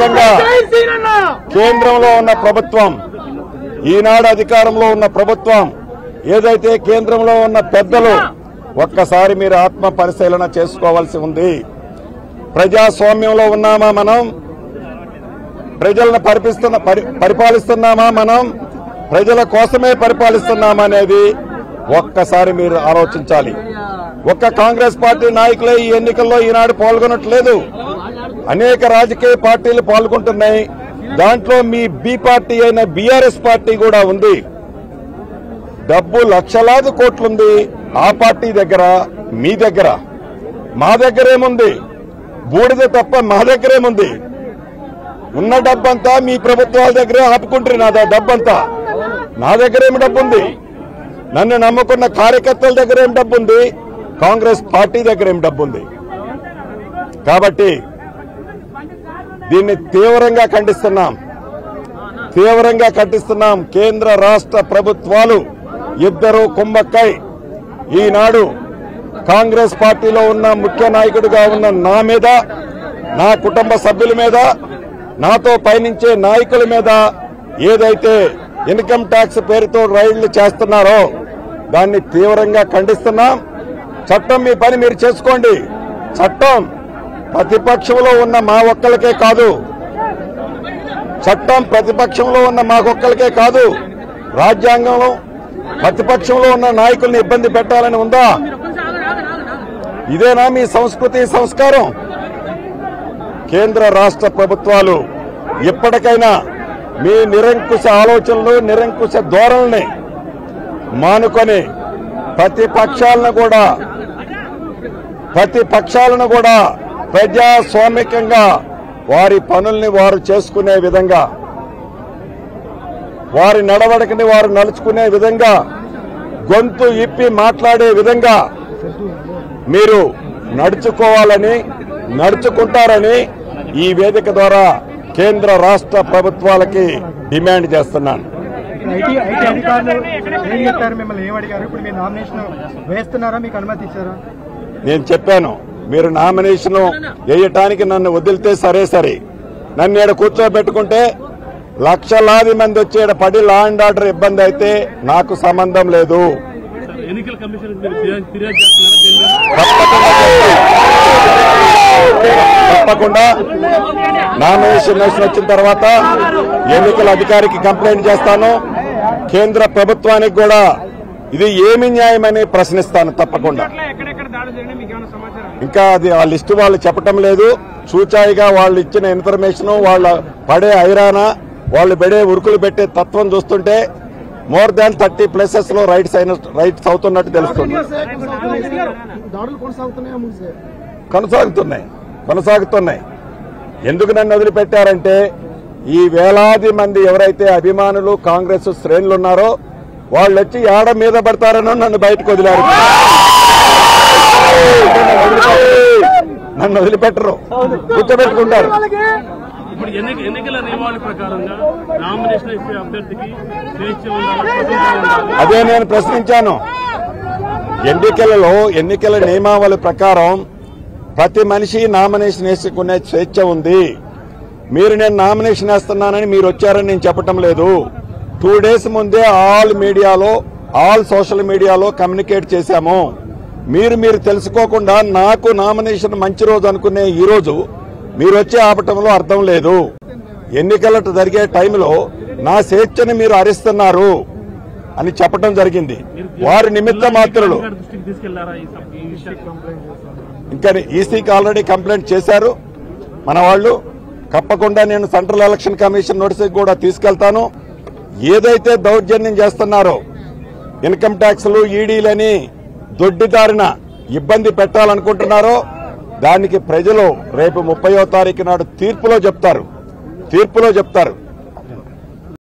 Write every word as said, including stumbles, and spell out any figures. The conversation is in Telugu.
రకంగా కేంద్రంలో ఉన్న ప్రభుత్వం, ఈనాడు అధికారంలో ఉన్న ప్రభుత్వం, ఏదైతే కేంద్రంలో ఉన్న పెద్దలు ఒక్కసారి మీరు ఆత్మ పరిశీలన చేసుకోవాల్సి ఉంది. ప్రజాస్వామ్యంలో ఉన్నామా మనం? ప్రజలను పరిపిస్తున్న పరిపాలిస్తున్నామా మనం? ప్రజల కోసమే పరిపాలిస్తున్నామా అనేది ఒక్కసారి మీరు ఆలోచించాలి. ఒక్క కాంగ్రెస్ పార్టీ నాయకులే ఈ ఎన్నికల్లో ఈనాడు పాల్గొనట్లేదు. అనేక రాజకీయ పార్టీలు పాల్గొంటున్నాయి. దాంట్లో మీ బి పార్టీ అయిన బీఆర్ఎస్ పార్టీ కూడా ఉంది. డబ్బు లక్షలాది కోట్లుంది ఆ పార్టీ దగ్గర, మీ దగ్గర. మా దగ్గరేముంది? బూడిద తప్ప మా దగ్గరేముంది? ఉన్న డబ్బంతా మీ ప్రభుత్వాల దగ్గరే ఆపుకుంటారు. నా డబ్బంతా నా దగ్గరేమి డబ్బుంది? నన్ను నమ్ముకున్న కార్యకర్తల దగ్గర ఏం డబ్బుంది? కాంగ్రెస్ పార్టీ దగ్గర ఏం డబ్బుంది? కాబట్టి దీన్ని తీవ్రంగా ఖండిస్తున్నాం తీవ్రంగా ఖండిస్తున్నాం. కేంద్ర రాష్ట్ర ప్రభుత్వాలు ఇద్దరు కుమ్మక్కై ఈనాడు కాంగ్రెస్ పార్టీలో ఉన్న ముఖ్య నాయకుడిగా ఉన్న నా మీద, నా కుటుంబ సభ్యుల మీద, నాతో పయనించే నాయకుల మీద ఏదైతే ఇన్కమ్ ట్యాక్స్ పేరుతో రైళ్లు చేస్తున్నారో దాన్ని తీవ్రంగా ఖండిస్తున్నాం. చట్టం మీ పని మీరు చేసుకోండి. చట్టం ప్రతిపక్షంలో ఉన్న మా ఒక్కరికే కాదు, చట్టం ప్రతిపక్షంలో ఉన్న మాకొక్కరికే కాదు, రాజ్యాంగంలో ప్రతిపక్షంలో ఉన్న నాయకుల్ని ఇబ్బంది పెట్టాలని ఉందా? ఇదేనా మీ సంస్కృతి సంస్కారం? కేంద్ర రాష్ట్ర ప్రభుత్వాలు ఇప్పటికైనా మీ నిరంకుశ ఆలోచనలు, నిరంకుశ ధోరణిని మానుకొని ప్రతిపక్షాలను కూడా ప్రతిపక్షాలను కూడా ప్రజాస్వామికంగా వారి పనుల్ని వారు చేసుకునే విధంగా, వారి నడవడికని వారు నడుచుకునే విధంగా, గొంతు ఇప్పి మాట్లాడే విధంగా మీరు నడుచుకోవాలని, నడుచుకుంటారని ఈ వేదిక ద్వారా కేంద్ర రాష్ట్ర ప్రభుత్వాలకి డిమాండ్ చేస్తున్నాను. ఐటీ ఐటీ అధికారులు ఏం చెప్పారు? మిమ్మల్ని ఏం అడిగారు? ఇప్పుడు మీరు నామినేషన్ వేస్తున్నారా? మీకు అనుమతి ఇచ్చారా? నేను చెప్పాను, మీరు నామినేషన్ వేయటానికి నన్ను వదిలితే సరే సరే, నన్ను ఈడ కూర్చోబెట్టుకుంటే లక్షలాది మంది వచ్చే పడి లా అండ్ ఆర్డర్ ఇబ్బంది అయితే నాకు సంబంధం లేదు. తప్పకుండా నామినేషన్ వచ్చిన తర్వాత ఎన్నికల అధికారికి కంప్లైంట్ చేస్తాను. కేంద్ర ప్రభుత్వానికి కూడా ఇది ఏమి న్యాయమని ప్రశ్నిస్తాను తప్పకుండా. ఇంకా అది ఆ లిస్టు వాళ్ళు చెప్పటం లేదు. చూచాయిగా వాళ్ళు ఇచ్చిన ఇన్ఫర్మేషన్, వాళ్ళ పడే ఐరానా, వాళ్ళు పెడే ఉరుకులు పెట్టే తత్వం చూస్తుంటే మోర్ దాన్ థర్టీ ప్లేసెస్ లో రైట్స్ అయిన రైట్స్ అవుతున్నట్టు తెలుస్తుంది. కొనసాగుతున్నాయి కొనసాగుతున్నాయి ఎందుకు నన్ను వదిలిపెట్టారంటే ఈ వేలాది మంది ఎవరైతే అభిమానులు కాంగ్రెస్ శ్రేణులు ఉన్నారో వాళ్ళు వచ్చి ఏడ మీద పడతారనో నన్ను బయటకు వదిలారు. నన్ను వదిలిపెట్టరు, కూర్చోబెట్టుకుంటారు. అదే నేను ప్రశ్నించాను. ఎన్నికలలో ఎన్నికల నియమావళి ప్రకారం ప్రతి మనిషి నామినేషన్ వేసుకునే స్వేచ్ఛ ఉంది. మీరు నేను నామినేషన్ వేస్తున్నానని మీరు వచ్చారని నేను చెప్పటం లేదు. టూ డేస్ ముందే ఆల్ మీడియాలో, ఆల్ సోషల్ మీడియాలో కమ్యూనికేట్ చేశాము. మీరు మీరు తెలుసుకోకుండా నాకు నామినేషన్ మంచి రోజు అనుకునే ఈ రోజు మీరు వచ్చి ఆపటంలో అర్థం లేదు. ఎన్నికలు జరిగే టైంలో నా స్వేచ్ఛని మీరు హరిస్తున్నారు అని చెప్పడం జరిగింది. వారి నిమిత్త మాత్రులు ఇంకా ఈసీకి ఆల్రెడీ కంప్లైంట్ చేశారు మన వాళ్ళు. తప్పకుండా నేను సెంట్రల్ ఎలక్షన్ కమిషన్ నోటీసుకి కూడా తీసుకెళ్తాను. ఏదైతే దౌర్జన్యం చేస్తున్నారో ఇన్కమ్ ట్యాక్స్లు, ఈడీలని దొడ్డిదారిన ఇబ్బంది పెట్టాలనుకుంటున్నారో దానికి ప్రజలు రేపు ముప్పయో తారీఖు నాడు తీర్పులో చెప్తారు తీర్పులో చెప్తారు